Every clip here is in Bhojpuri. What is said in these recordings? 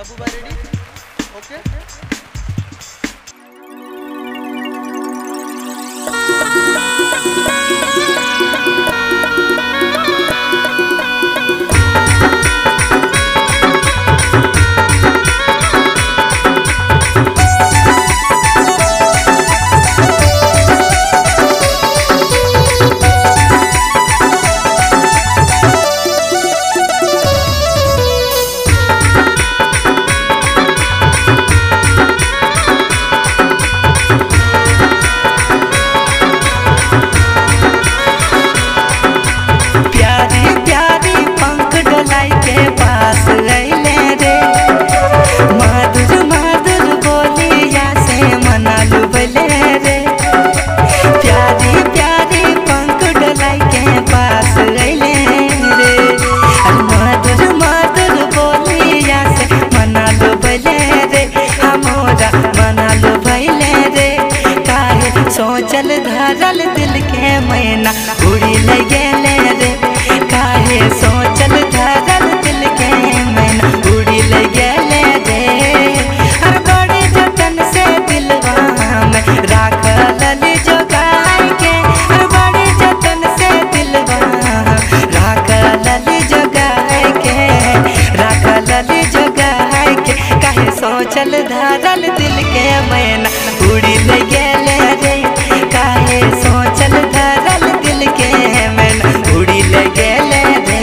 Babu bhai ready? Okay. सोचल धरल दिल के मैना उड़ी ले गेले रे, काहे सोचल धरल दिल के मैना उड़ी ले गेले रे। हर बड़े जतन से दिलवा में राखल जोगाई के, हर बड़े जतन से दिलवा राखल जोगाई के, राखल जोगाई के। काहे सोचल धरल दिल के मैना उड़ी ले गेले रे, काहे सोचल धरल दिल के मैना उड़ी ले गेले रे।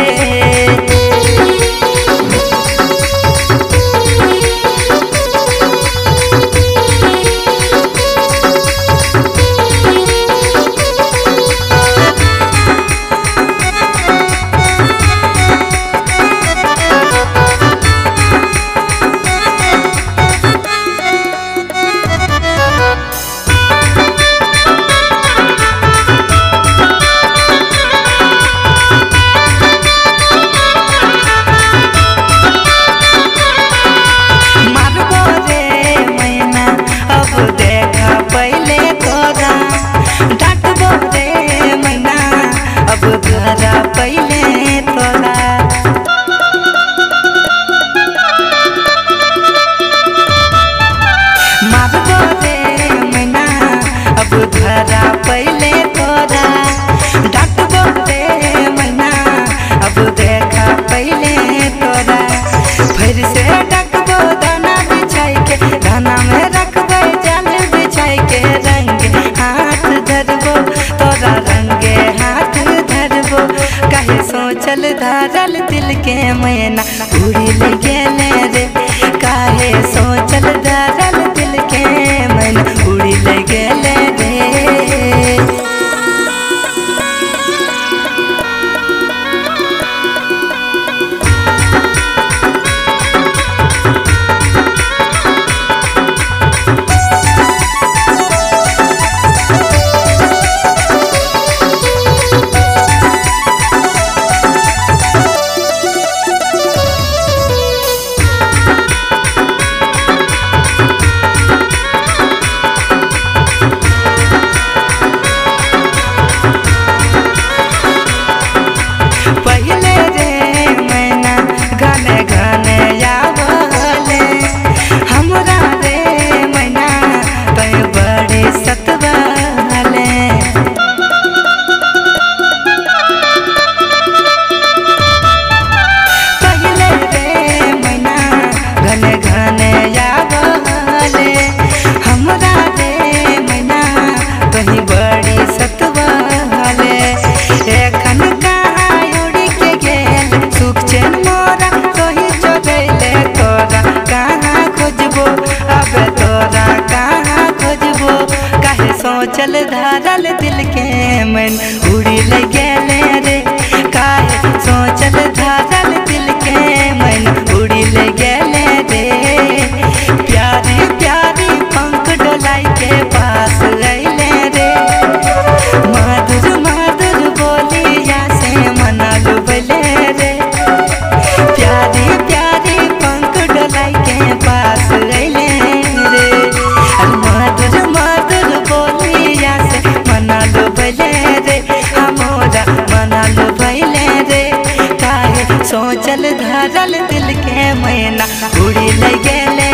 पहले तोरा मारबो रे मैना, अब धरा पहले तोरा डांटबो रे मैना, अब देखा पहले तोरा। फिर से डकबो दाना बिछाई के, दाना में रखबे जाल बिछाई के, रंगे हाथ धरबो तोरा, रंगे हाथ धरबो। काहे सोचल धरल दिल के मैना उड़ी ले गेले रे, काहे सोचल धरल दिल के मैना उड़ी ले गेले रे। दिल के मैना उड़ी ले गेले